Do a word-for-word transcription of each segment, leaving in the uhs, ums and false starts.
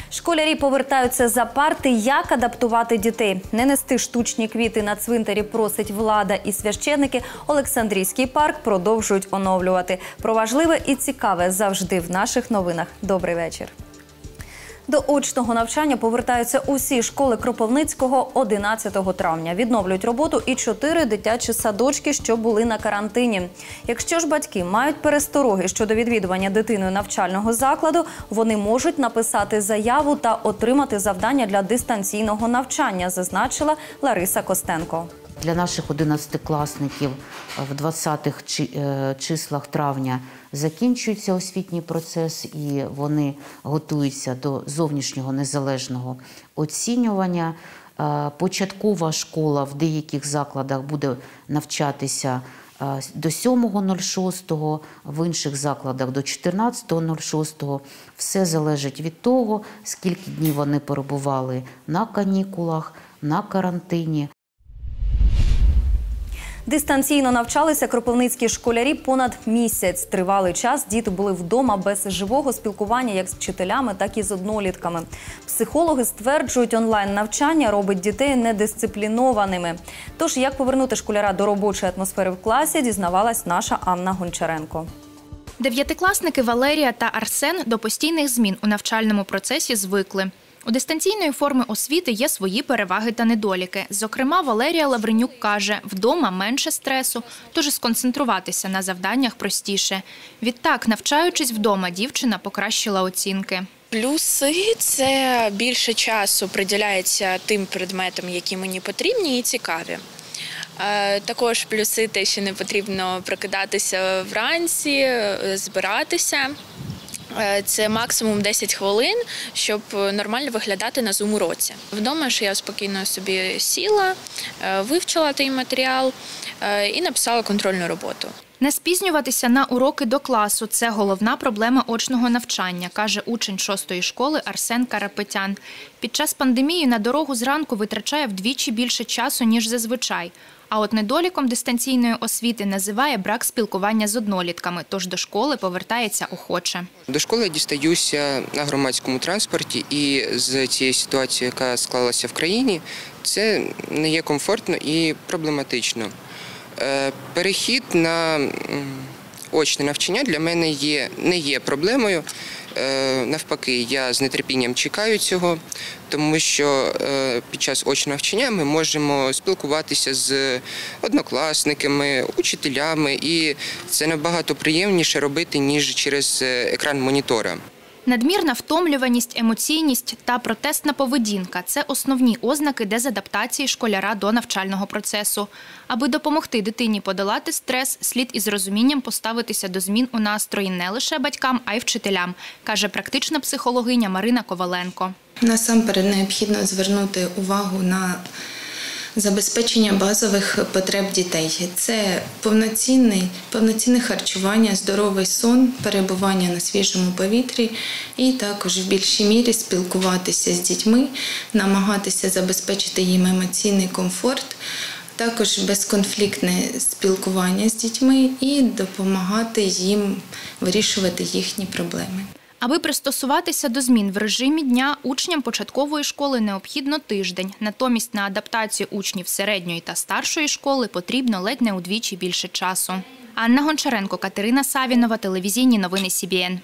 Школярі повертаються за парти. Як адаптувати дітей? Не нести штучні квіти на цвинтарі просить влада і священники. Олександрійський парк продовжують оновлювати. Про важливе і цікаве завжди в наших новинах. Добрий вечір. До очного навчання повертаються усі школи Кропивницького одинадцятого травня. Відновлюють роботу і чотири дитячі садочки, що були на карантині. Якщо ж батьки мають перестороги щодо відвідування дитиною навчального закладу, вони можуть написати заяву та отримати завдання для дистанційного навчання, зазначила Лариса Костенко. Для наших одинадцятикласників в двадцятих числах травня закінчується освітній процес і вони готуються до зовнішнього незалежного оцінювання. Початкова школа в деяких закладах буде навчатися до сьомого шостого, в інших закладах до чотирнадцятого шостого. Все залежить від того, скільки днів вони перебували на канікулах, на карантині. Дистанційно навчалися кропивницькі школярі понад місяць. Тривалий час діти були вдома без живого спілкування як з вчителями, так і з однолітками. Психологи стверджують, онлайн-навчання робить дітей недисциплінованими. Тож, як повернути школяра до робочої атмосфери в класі, дізнавалась наша Анна Гончаренко. Дев'ятикласники Валерія та Арсен до постійних змін у навчальному процесі звикли. У дистанційної форми освіти є свої переваги та недоліки. Зокрема, Валерія Лавренюк каже, вдома менше стресу, тож сконцентруватися на завданнях простіше. Відтак, навчаючись вдома, дівчина покращила оцінки. Плюси – це більше часу приділяється тим предметам, які мені потрібні і цікаві. Також плюси – те, що не потрібно прокидатися вранці, збиратися. Це максимум десять хвилин, щоб нормально виглядати на зум-уроці. Вдома ж я спокійно собі сіла, вивчила той матеріал і написала контрольну роботу. Не спізнюватися на уроки до класу – це головна проблема очного навчання, каже учень шостої школи Арсен Карапетян. Під час пандемії на дорогу зранку витрачає вдвічі більше часу, ніж зазвичай. А от недоліком дистанційної освіти називає брак спілкування з однолітками, тож до школи повертається охоче. До школи я дістаюся на громадському транспорті, і з цією ситуацією, яка склалася в країні, це не є комфортно і проблематично. Перехід на очне навчання для мене є, не є проблемою. Навпаки, я з нетерпінням чекаю цього, тому що під час очного навчання ми можемо спілкуватися з однокласниками, учителями, і це набагато приємніше робити, ніж через екран монітора. Надмірна втомлюваність, емоційність та протестна поведінка – це основні ознаки дезадаптації школяра до навчального процесу. Аби допомогти дитині подолати стрес, слід із розумінням поставитися до змін у настрої не лише батькам, а й вчителям, каже практична психологиня Марина Коваленко. Насамперед необхідно звернути увагу на забезпечення базових потреб дітей. Це повноцінне, повноцінне харчування, здоровий сон, перебування на свіжому повітрі і також в більшій мірі спілкуватися з дітьми, намагатися забезпечити їм емоційний комфорт, також безконфліктне спілкування з дітьми і допомагати їм вирішувати їхні проблеми. Аби пристосуватися до змін в режимі дня, учням початкової школи необхідно тиждень. Натомість на адаптацію учнів середньої та старшої школи потрібно ледь не удвічі більше часу. Анна Гончаренко, Катерина Савінова, телевізійні новини Сі Бі Ен.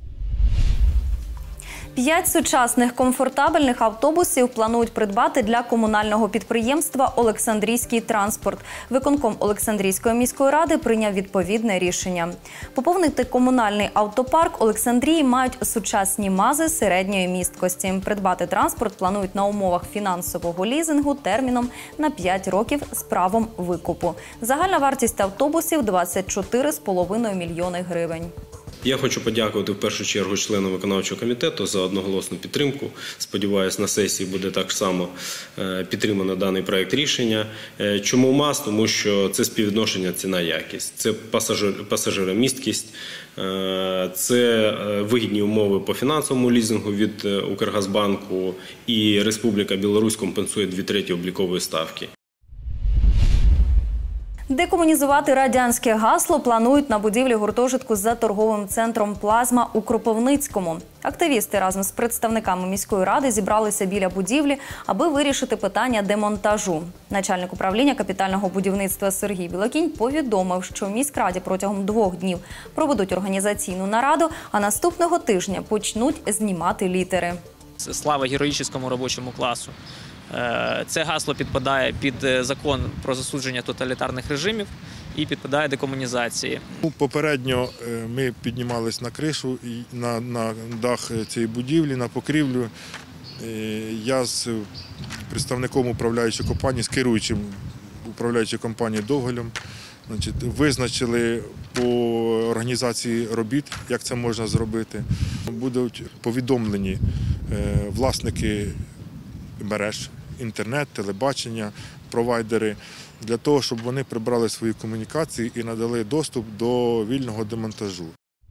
П'ять сучасних комфортабельних автобусів планують придбати для комунального підприємства «Олександрійський транспорт». Виконком Олександрійської міської ради прийняв відповідне рішення. Поповнити комунальний автопарк Олександрії мають сучасні МАЗи середньої місткості. Придбати транспорт планують на умовах фінансового лізингу терміном на п'ять років з правом викупу. Загальна вартість автобусів – двадцять чотири з половиною мільйони гривень. Я хочу подякувати в першу чергу членам виконавчого комітету за одноголосну підтримку. Сподіваюсь, на сесії буде так само підтримано даний проект рішення. Чому МАЗ? Тому що це співвідношення ціна-якість, це пасажиромісткість, це вигідні умови по фінансовому лізингу від Укргазбанку, і Республіка Білорусь компенсує дві треті облікової ставки. Декомунізувати радянське гасло планують на будівлі гуртожитку за торговим центром «Плазма» у Кропивницькому. Активісти разом з представниками міської ради зібралися біля будівлі, аби вирішити питання демонтажу. Начальник управління капітального будівництва Сергій Білокінь повідомив, що в міськраді протягом двох днів проведуть організаційну нараду, а наступного тижня почнуть знімати літери. Слава героїчному робочому класу. Це гасло підпадає під закон про засудження тоталітарних режимів і підпадає декомунізації. Попередньо ми піднімались на кришу, на, на дах цієї будівлі, на покрівлю. Я з представником управляючої компанії, з керуючим управляючої компанії Довголем, значить, визначили по організації робіт, як це можна зробити. Будуть повідомлені власники мереж, інтернет, телебачення, провайдери, для того, щоб вони прибрали свої комунікації і надали доступ до вільного демонтажу.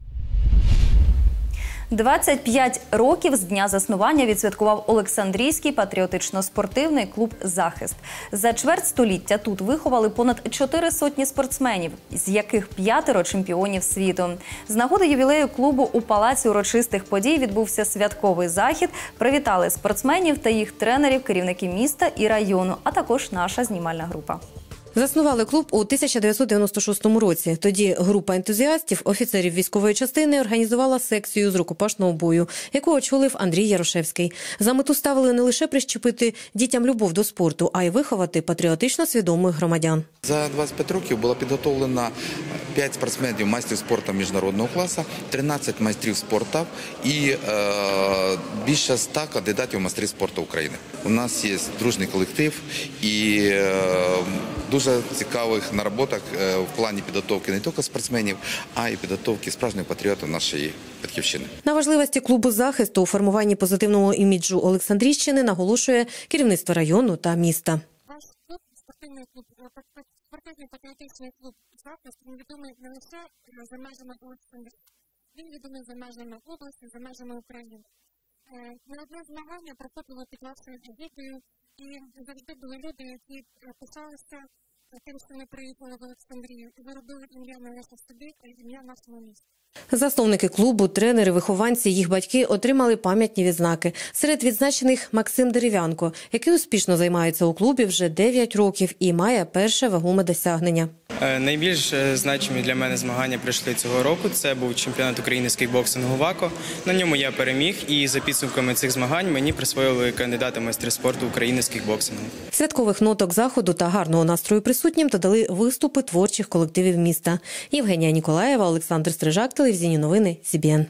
двадцять п'ять років з дня заснування відсвяткував Олександрійський патріотично-спортивний клуб «Захист». За чверть століття тут виховали понад чотири сотні спортсменів, з яких п'ятеро чемпіонів світу. З нагоди ювілею клубу у Палаці урочистих подій відбувся святковий захід. Привітали спортсменів та їх тренерів, керівники міста і району, а також наша знімальна група. Заснували клуб у тисяча дев'ятсот дев'яносто шостому році. Тоді група ентузіастів, офіцерів військової частини, організувала секцію з рукопашного бою, яку очолив Андрій Ярошевський. За мету ставили не лише прищепити дітям любов до спорту, а й виховати патріотично свідомих громадян. За двадцять п'ять років було підготовлено п'ять спортсменів майстрів спорту міжнародного класу, тринадцять майстрів спорту і е, більше ста кандидатів в майстри спорту України. У нас є дружний колектив і е, дуже цікавих наработок в плані підготовки не тільки спортсменів, а й підготовки справжніх патріотів нашої батьківщини. На важливості клубу захисту у формуванні позитивного іміджу Олександрійщини наголошує керівництво району та міста. Наш клуб, спортивний клуб, спортивний патріотичний клуб «Захист», він відомий не лише за межами Олександрії, він відомий за межами області, за межами України. Не одне змагання проходило під вашою егідою, і завжди були люди, які пишалися тим, що ми приїхали в Олександрію і заробили ім'я не лише собі, а й ім'я нашому місту. Засновники клубу, тренери, вихованці, їх батьки отримали пам'ятні відзнаки. Серед відзначених Максим Дерев'янко, який успішно займається у клубі вже дев'ять років і має перше вагоме досягнення. Найбільш значимі для мене змагання пройшли цього року. Це був чемпіонат України з кікбоксингу «ВАКО». На ньому я переміг, і за підсумками цих змагань мені присвоїли кандидата в майстри спорту України з кікбоксингу. Святкових ноток заходу та гарного настрою присутнім додали виступи творчих колективів міста. Євгенія Ніколаєва, Олександр Стрижак, телевізійні новини, Сі Бі Ен.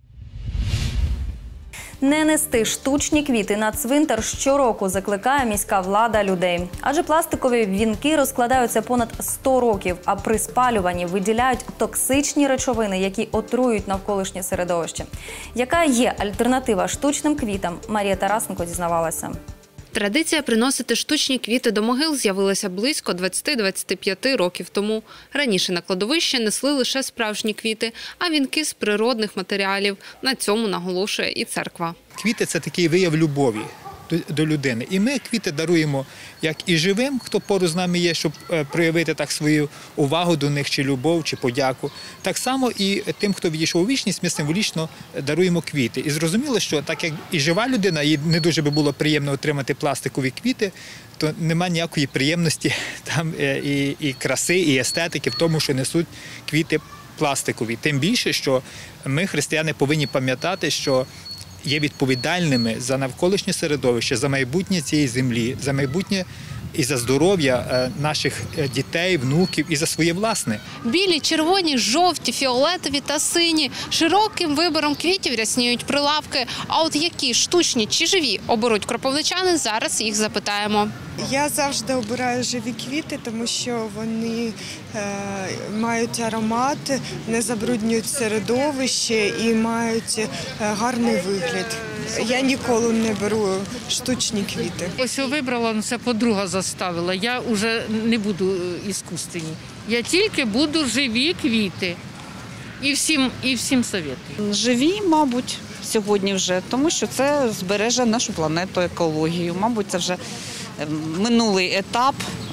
Не нести штучні квіти на цвинтар щороку закликає міська влада людей. Адже пластикові вінки розкладаються понад сто років, а при спалюванні виділяють токсичні речовини, які отруюють навколишнє середовище. Яка є альтернатива штучним квітам, Марія Тарасенко дізнавалася. Традиція приносити штучні квіти до могил з'явилася близько двадцяти-двадцяти п'яти років тому. Раніше на кладовище несли лише справжні квіти, а вінки з природних матеріалів. На цьому наголошує і церква. Квіти – це такий вияв любові до людини. І ми квіти даруємо як і живим, хто поруч з нами є, щоб проявити так свою увагу до них, чи любов, чи подяку. Так само і тим, хто відійшов у вічність, ми символічно даруємо квіти. І зрозуміло, що так як і жива людина, їй не дуже би було приємно отримати пластикові квіти, то немає ніякої приємності там і, і краси, і естетики в тому, що несуть квіти пластикові. Тим більше, що ми, християни, повинні пам'ятати, що є відповідальними за навколишнє середовище, за майбутнє цієї землі, за майбутнє і за здоров'я наших дітей, внуків і за своє власне. Білі, червоні, жовті, фіолетові та сині. Широким вибором квітів рясніють прилавки. А от які штучні чи живі оберуть кропивничани, зараз їх запитаємо. Я завжди обираю живі квіти, тому що вони е, мають аромат, не забруднюють середовище і мають е, гарний вигляд. Я ніколи не беру штучні квіти. Ось вибрала, ну, це подруга заставила. Я вже не буду іскусственні. Я тільки буду живі квіти. І всім, і всім советую. Живі, мабуть, сьогодні вже, тому що це збереже нашу планету, екологію. Мабуть, це вже минулий етап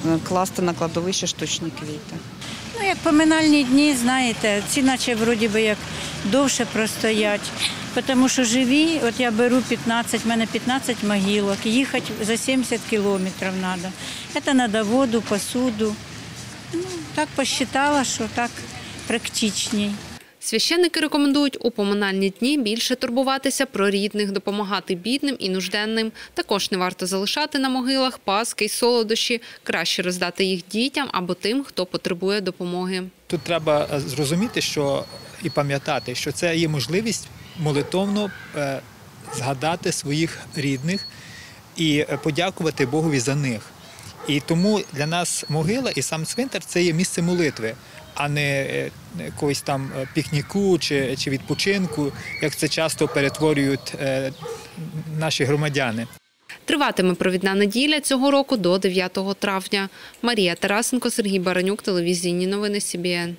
класти на кладовище штучні квіти. Ну, як поминальні дні, знаєте, ці наче вроді би як довше простоять. Тому що живі, от я беру п'ятнадцять, в мене п'ятнадцять могилок, їхати за сімдесят кілометрів треба. Це треба воду, посуду. Ну, так посчитала, що так практичній. Священники рекомендують у поминальні дні більше турбуватися про рідних, допомагати бідним і нужденним. Також не варто залишати на могилах паски й солодощі. Краще роздати їх дітям або тим, хто потребує допомоги. Тут треба зрозуміти, що і пам'ятати, що це є можливість молитовно е, згадати своїх рідних і подякувати Богові за них. І тому для нас могила і сам цвинтар – це є місце молитви, а не якогось там пікніку чи, чи відпочинку, як це часто перетворюють е, наші громадяни. Триватиме провідна неділя цього року до дев'ятого травня. Марія Тарасенко, Сергій Баранюк, телевізійні новини Сі Бі Ен.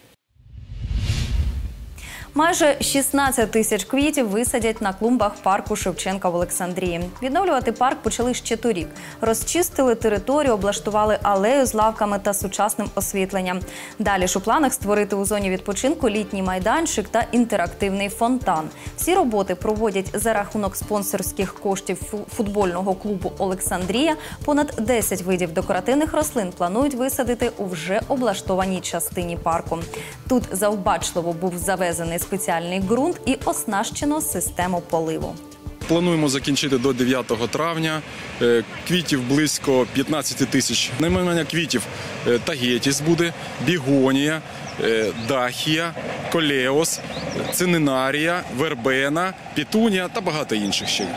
Майже шістнадцять тисяч квітів висадять на клумбах парку Шевченка в Олександрії. Відновлювати парк почали ще торік. Розчистили територію, облаштували алею з лавками та сучасним освітленням. Далі ж у планах створити у зоні відпочинку літній майданчик та інтерактивний фонтан. Всі роботи проводять за рахунок спонсорських коштів футбольного клубу «Олександрія». Понад десять видів декоративних рослин планують висадити у вже облаштованій частині парку. Тут завбачливо був завезений спеціальний ґрунт і оснащено систему поливу. Плануємо закінчити до дев'ятого травня. Квітів близько п'ятнадцять тисяч. Найменування квітів – тагетіс буде, бігонія, дахія, колеос, цининарія, вербена, петунія та багато інших ще.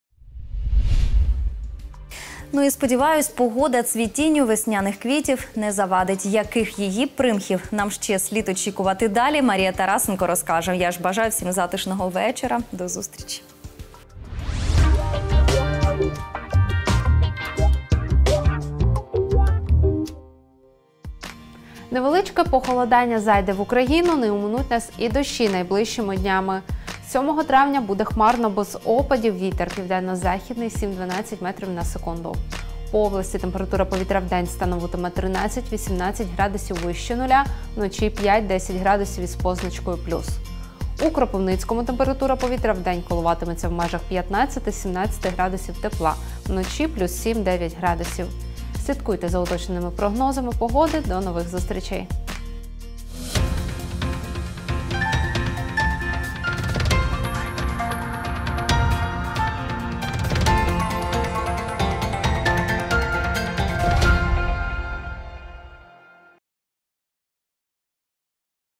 Ну і сподіваюсь, погода цвітінню весняних квітів не завадить. Яких її примхів нам ще слід очікувати далі, Марія Тарасенко розкаже. Я ж бажаю всім затишного вечора. До зустрічі. Невеличке похолодання зайде в Україну, не оминуть нас і дощі найближчими днями. сьомого травня буде хмарно без опадів, вітер південно-західний сім-дванадцять метрів на секунду. По області температура повітря в день становитиме тринадцять-вісімнадцять градусів вище нуля, вночі п'ять-десять градусів із позначкою плюс. У Кропивницькому температура повітря в день коливатиметься в межах п'ятнадцять-сімнадцять градусів тепла, вночі плюс сім-дев'ять градусів. Слідкуйте за уточненими прогнозами погоди. До нових зустрічей!